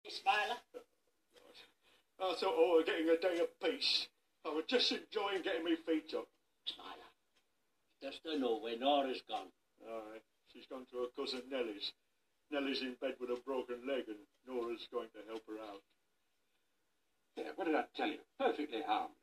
Smiler? I thought I was getting a day of peace. I was just enjoying getting my feet up. Smiler, does to know where Nora's gone? Aye, she's gone to her cousin Nellie's. Nellie's in bed with a broken leg and Nora's going to help her out. Yeah, what did I tell you? Perfectly harmless.